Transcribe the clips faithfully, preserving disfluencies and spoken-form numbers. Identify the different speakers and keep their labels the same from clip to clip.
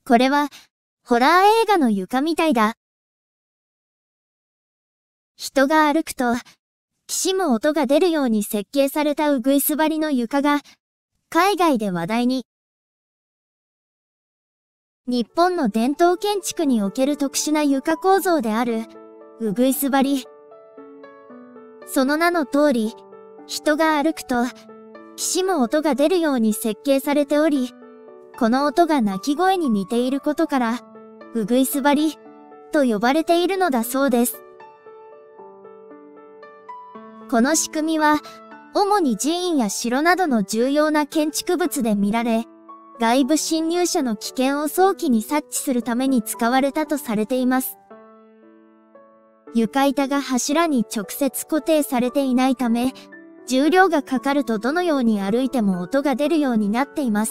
Speaker 1: これは、ホラー映画の床みたいだ。人が歩くと、きしむ音が出るように設計されたうぐいす張りの床が、海外で話題に。日本の伝統建築における特殊な床構造である、うぐいす張り。その名の通り、人が歩くと、きしむ音が出るように設計されており、この音が鳴き声に似ていることから、うぐいす張り、と呼ばれているのだそうです。この仕組みは、主に寺院や城などの重要な建築物で見られ、外部侵入者の危険を早期に察知するために使われたとされています。床板が柱に直接固定されていないため、重量がかかるとどのように歩いても音が出るようになっています。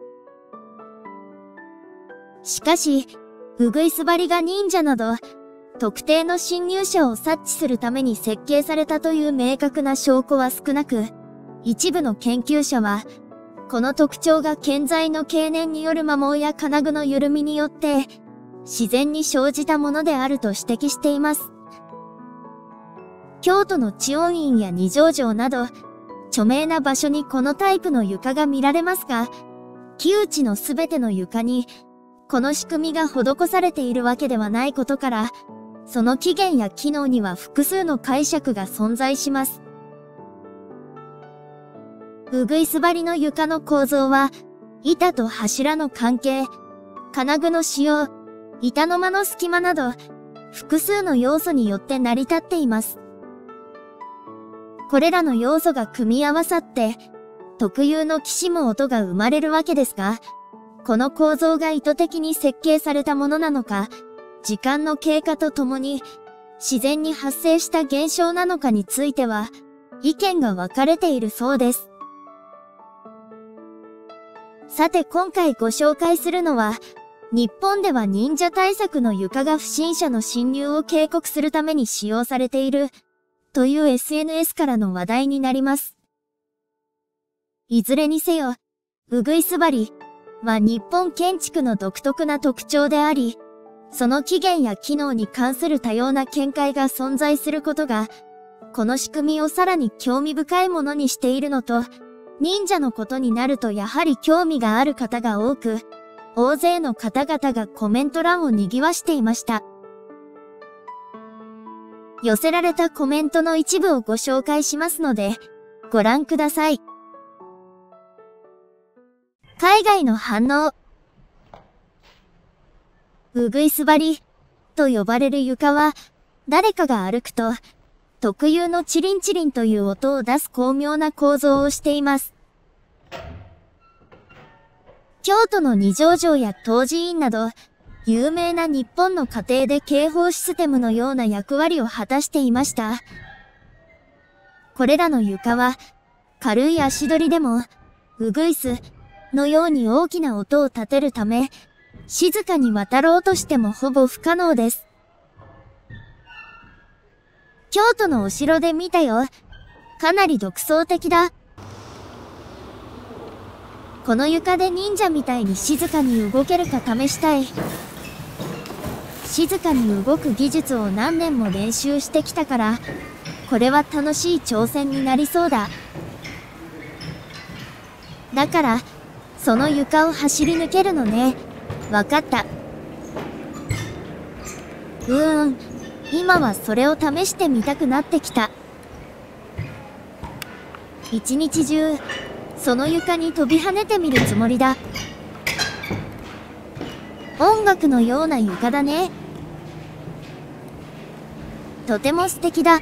Speaker 1: しかし、うぐいす張りが忍者など、特定の侵入者を察知するために設計されたという明確な証拠は少なく、一部の研究者は、この特徴が建材の経年による摩耗や金具の緩みによって、自然に生じたものであると指摘しています。京都の知恩院や二条城など、著名な場所にこのタイプの床が見られますが、木内のすべての床に、この仕組みが施されているわけではないことから、その起源や機能には複数の解釈が存在します。うぐいす張りの床の構造は、板と柱の関係、金具の使用、板の間の隙間など、複数の要素によって成り立っています。これらの要素が組み合わさって、特有のきしむ音が生まれるわけですが、この構造が意図的に設計されたものなのか、時間の経過とともに自然に発生した現象なのかについては、意見が分かれているそうです。さて今回ご紹介するのは、日本では忍者対策の床が不審者の侵入を警告するために使用されている、という エスエヌエス からの話題になります。いずれにせよ、うぐいす張りは日本建築の独特な特徴であり、その起源や機能に関する多様な見解が存在することが、この仕組みをさらに興味深いものにしているのと、忍者のことになるとやはり興味がある方が多く、大勢の方々がコメント欄を賑わしていました。寄せられたコメントの一部をご紹介しますので、ご覧ください。海外の反応。うぐいす張りと呼ばれる床は、誰かが歩くと、特有のチリンチリンという音を出す巧妙な構造をしています。京都の二条城や東寺院など、有名な日本の家庭で警報システムのような役割を果たしていました。これらの床は、軽い足取りでも、うぐいすのように大きな音を立てるため、静かに渡ろうとしてもほぼ不可能です。京都のお城で見たよ。かなり独創的だ。この床で忍者みたいに静かに動けるか試したい。静かに動く技術を何年も練習してきたから、これは楽しい挑戦になりそうだ。だから、その床を走り抜けるのね。わかった。うーん、今はそれを試してみたくなってきた。一日中、その床に飛び跳ねてみるつもりだ。音楽のような床だね。とても素敵だ。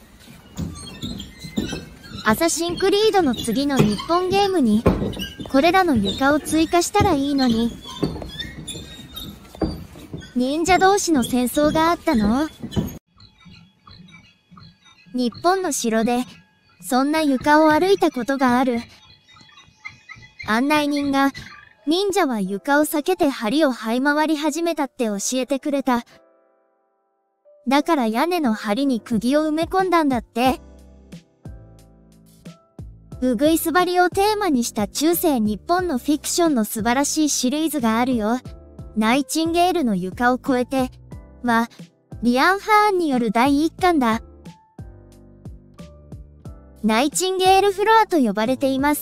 Speaker 1: アサシンクリードの次の日本ゲームに、これらの床を追加したらいいのに。忍者同士の戦争があったの？日本の城で、そんな床を歩いたことがある。案内人が、忍者は床を避けて梁を這い回り始めたって教えてくれた。だから屋根の梁に釘を埋め込んだんだって。うぐいす張りをテーマにした中世日本のフィクションの素晴らしいシリーズがあるよ。 ナイチンゲールの床を越えては、リアン・ハーンによるだいいっかんだ。ナイチンゲールフロアと呼ばれています。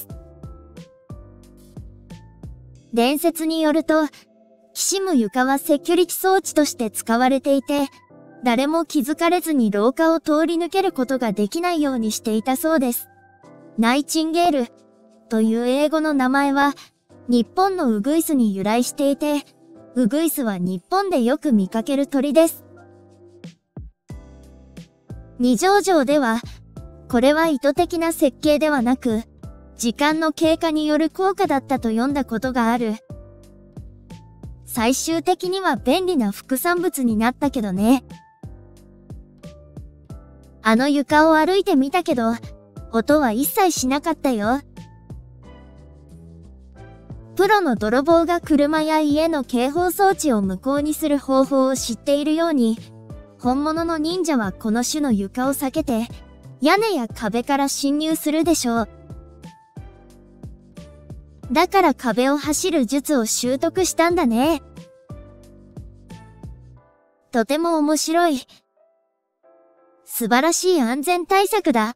Speaker 1: 伝説によると、きしむ床はセキュリティ装置として使われていて、誰も気づかれずに廊下を通り抜けることができないようにしていたそうです。ナイチンゲールという英語の名前は、日本のウグイスに由来していて、ウグイスは日本でよく見かける鳥です。二条城では、これは意図的な設計ではなく、時間の経過による効果だったと読んだことがある。最終的には便利な副産物になったけどね。あの床を歩いてみたけど、音は一切しなかったよ。プロの泥棒が車や家の警報装置を無効にする方法を知っているように、本物の忍者はこの種の床を避けて、屋根や壁から侵入するでしょう。だから壁を走る術を習得したんだね。とても面白い。素晴らしい安全対策だ。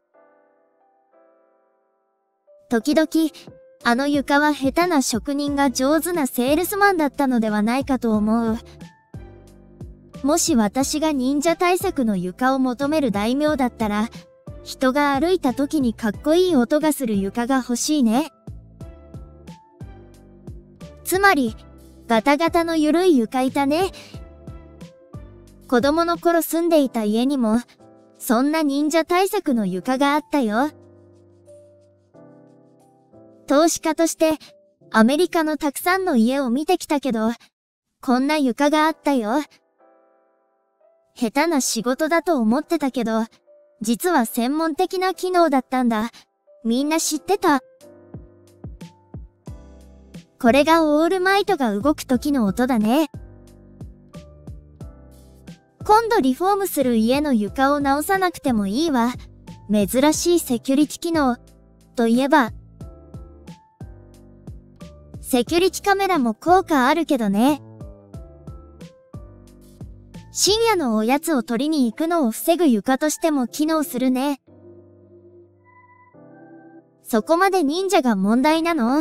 Speaker 1: 時々、あの床は下手な職人が上手なセールスマンだったのではないかと思う。もし私が忍者対策の床を求める大名だったら、人が歩いた時にかっこいい音がする床が欲しいね。つまり、ガタガタのゆるい床板ね。子供の頃住んでいた家にも、そんな忍者対策の床があったよ。投資家として、アメリカのたくさんの家を見てきたけど、こんな床があったよ。下手な仕事だと思ってたけど、実は専門的な機能だったんだ。みんな知ってた？これがオールマイトが動く時の音だね。今度リフォームする家の床を直さなくてもいいわ。珍しいセキュリティ機能。といえば、セキュリティカメラも効果あるけどね。深夜のおやつを取りに行くのを防ぐ床としても機能するね。そこまで忍者が問題なの？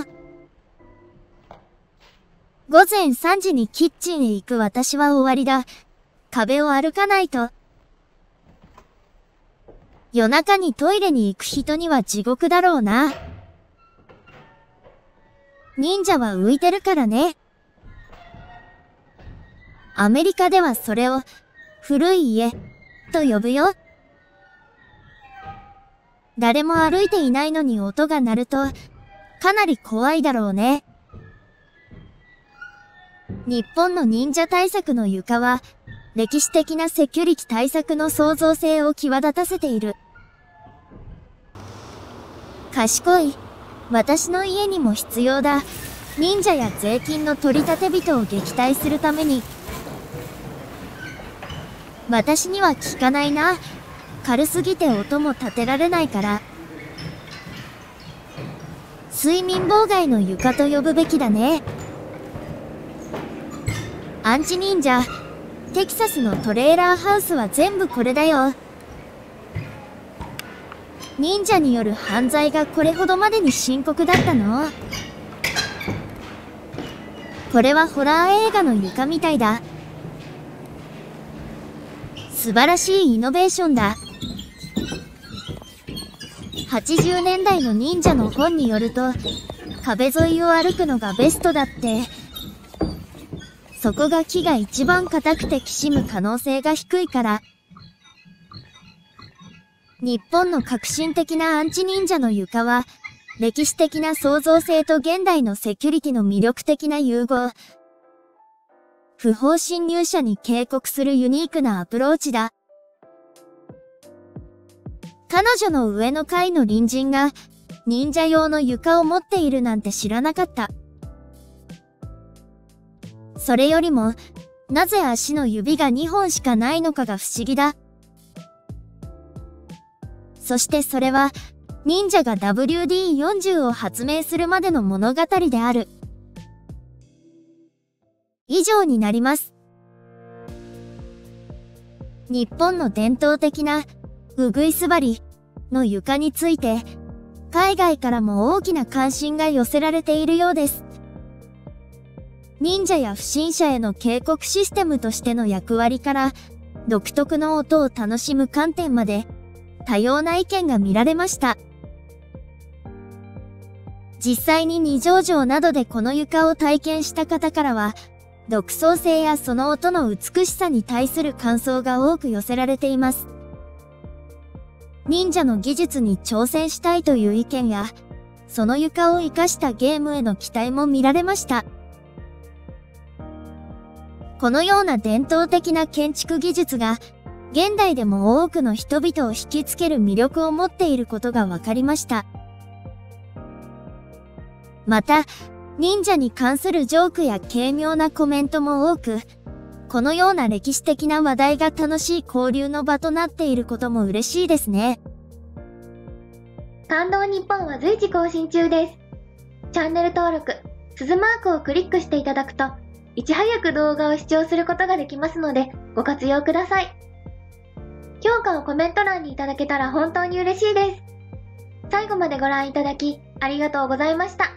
Speaker 1: 午前さんじにキッチンへ行く私は終わりだ。壁を歩かないと。夜中にトイレに行く人には地獄だろうな。忍者は浮いてるからね。アメリカではそれを古い家と呼ぶよ。誰も歩いていないのに音が鳴るとかなり怖いだろうね。日本の忍者対策の床は歴史的なセキュリティ対策の創造性を際立たせている。賢い。私の家にも必要だ。忍者や税金の取り立て人を撃退するために。私には効かないな。軽すぎて音も立てられないから。睡眠妨害の床と呼ぶべきだね。アンチ忍者、テキサスのトレーラーハウスは全部これだよ。忍者による犯罪がこれほどまでに深刻だったの？これはホラー映画の床みたいだ。素晴らしいイノベーションだ。はちじゅうねんだいの忍者の本によると、壁沿いを歩くのがベストだって。そこが木が一番硬くてきしむ可能性が低いから。日本の革新的なアンチ忍者の床は、歴史的な創造性と現代のセキュリティの魅力的な融合。不法侵入者に警告するユニークなアプローチだ。彼女の上の階の隣人が、忍者用の床を持っているなんて知らなかった。それよりも、なぜ足の指がにほんしかないのかが不思議だ。そしてそれは、忍者が ダブリューディーよんじゅう を発明するまでの物語である。 以上になります。日本の伝統的なうぐいす張りの床について、海外からも大きな関心が寄せられているようです。忍者や不審者への警告システムとしての役割から、独特の音を楽しむ観点まで、多様な意見が見られました。実際に二条城などでこの床を体験した方からは、独創性やその音の美しさに対する感想が多く寄せられています。忍者の技術に挑戦したいという意見や、その床を活かしたゲームへの期待も見られました。このような伝統的な建築技術が、現代でも多くの人々を引きつける魅力を持っていることが分かりました。また、忍者に関するジョークや軽妙なコメントも多く、このような歴史的な話題が楽しい交流の場となっていることも嬉しいですね。
Speaker 2: 感動日本は随時更新中です。チャンネル登録、鈴マークをクリックしていただくと、いち早く動画を視聴することができますので、ご活用ください。評価をコメント欄にいただけたら本当に嬉しいです。最後までご覧いただき、ありがとうございました。